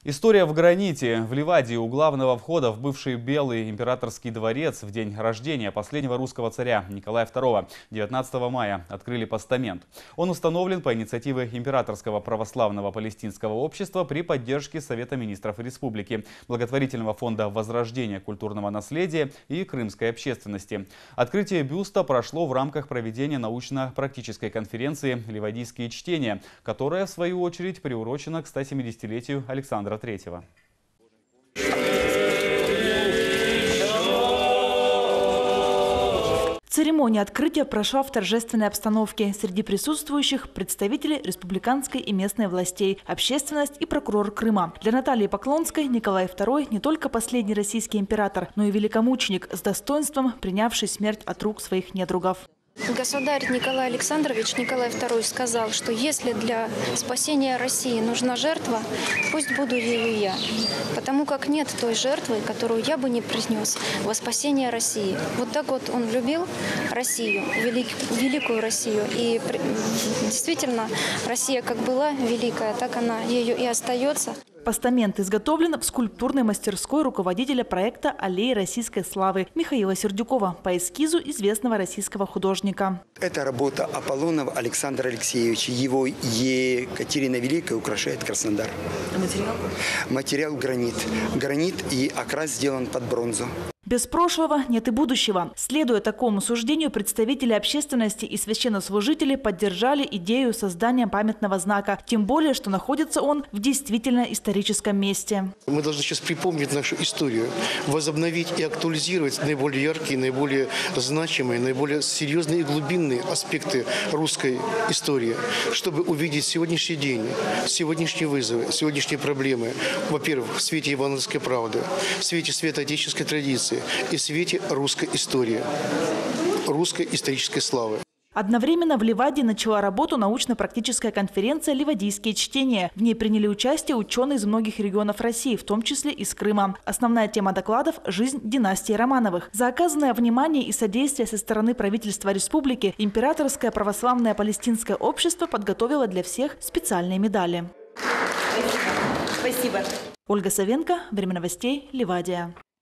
История в граните. В Ливадии у главного входа в бывший Белый императорский дворец в день рождения последнего русского царя Николая II 19 мая открыли постамент. Он установлен по инициативе Императорского православного палестинского общества при поддержке Совета министров республики, благотворительного фонда возрождения культурного наследия и крымской общественности. Открытие бюста прошло в рамках проведения научно-практической конференции «Ливадийские чтения», которая, в свою очередь, приурочена к 170-летию Александра III. Церемония открытия прошла в торжественной обстановке. Среди присутствующих представители республиканской и местной властей, общественность и прокурор Крыма. Для Натальи Поклонской Николай II не только последний российский император, но и великомученик с достоинством, принявший смерть от рук своих недругов. Государь Николай Александрович, Николай II, сказал, что если для спасения России нужна жертва, пусть буду ею я. Потому как нет той жертвы, которую я бы не принес во спасение России. Вот так вот он любил Россию, великую Россию. И действительно, Россия как была великая, так она ею и остается. Постамент изготовлен в скульптурной мастерской руководителя проекта «Аллеи российской славы» Михаила Сердюкова по эскизу известного российского художника. Это работа Аполлонова Александра Алексеевича. Его Екатерина Великая украшает Краснодар. А материал? Материал гранит. Гранит и окрас сделан под бронзу. Без прошлого нет и будущего. Следуя такому суждению, представители общественности и священнослужители поддержали идею создания памятного знака. Тем более, что находится он в действительно историческом месте. Мы должны сейчас припомнить нашу историю, возобновить и актуализировать наиболее яркие, наиболее значимые, наиболее серьезные и глубинные аспекты русской истории, чтобы увидеть сегодняшний день, сегодняшние вызовы, сегодняшние проблемы. Во-первых, в свете евангельской правды, в свете святоотеческой традиции и в свете русской истории, русской исторической славы. Одновременно в Ливадии начала работу научно-практическая конференция «Ливадийские чтения». В ней приняли участие ученые из многих регионов России, в том числе из Крыма. Основная тема докладов – жизнь династии Романовых. За оказанное внимание и содействие со стороны правительства республики Императорское православное палестинское общество подготовило для всех специальные медали. Спасибо. Ольга Савенко, Время новостей, Ливадия.